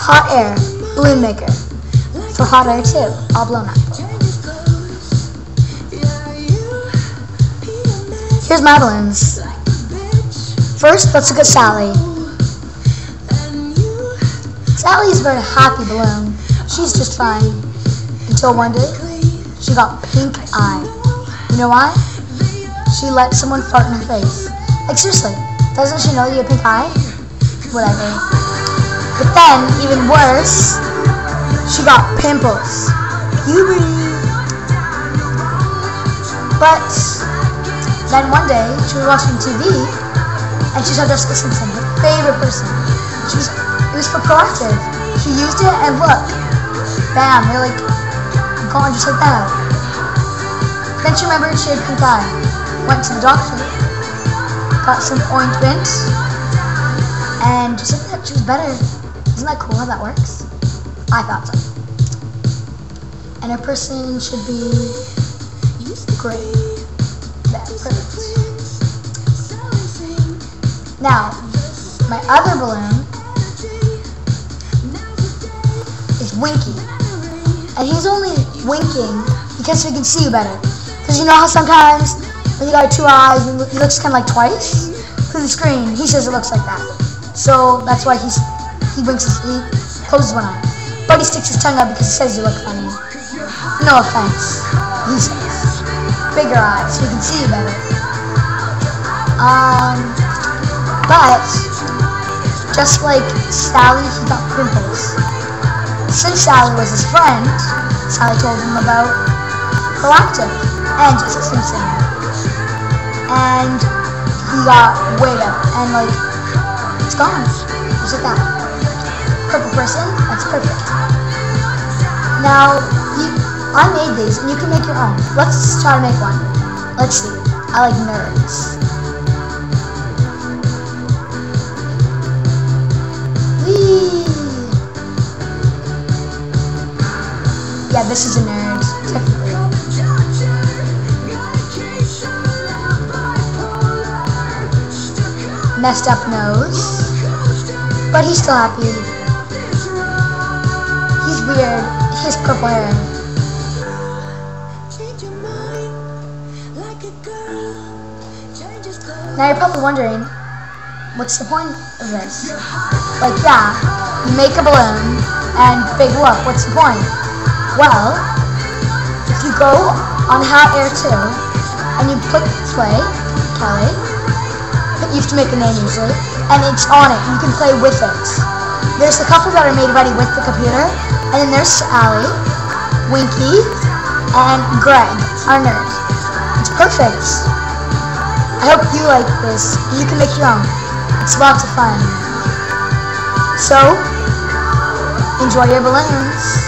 hot air balloon maker for hot air too. All blown up. Here's my balloons. First, let's look at Sally. Sally is a very happy balloon. She's just fine. Until one day, she got pink eye. You know why? She let someone fart in her face. Like seriously, doesn't she know you have pink eye? Whatever. But then, even worse, she got pimples. Puberty. But then one day, she was watching TV, and she saw Jessica Simpson, her favorite person. It was for Proactive. She used it, and look, bam, you're like, gone just like that. Then she remembered she had pink eye. Went to the doctor, got some ointment, and just like that, she was better. Isn't that cool how that works? I thought so. And a person should be great. Yeah, perfect. Now, my other balloon is Winky. And he's only winking because we can see you better. Because you know how sometimes when you got 2 eyes, it looks kind of like twice through the screen. He says it looks like that. So that's why he winks, he closes one eye. But he sticks his tongue out because he says you look funny. No offense, he says. Bigger eyes, so we can see you better. But, just like Sally, he got pimples. Since Sally was his friend, Sally told him about Proactive and Jessica Simpson. And he got way up, and like, it's gone. Just like that. Purple person, that's perfect. Now, I made these, and you can make your own. Let's try to make one. Let's see. I like nerds. Whee! Yeah, this is a nerd, technically. Messed up nose, but he's still happy. He's weird. He has purple hair. Now you're probably wondering, what's the point of this? Like, yeah, you make a balloon, and big look, what's the point? Well, if you go on Hot Air 2, and you click play, Kelly, you have to make a name usually, and it's on it, you can play with it. There's a couple that are made ready with the computer, and then there's Sally, Winky, and Greg, our nerd. It's perfect. I hope you like this. You can make your own. It's lots of fun. So, enjoy your balloons.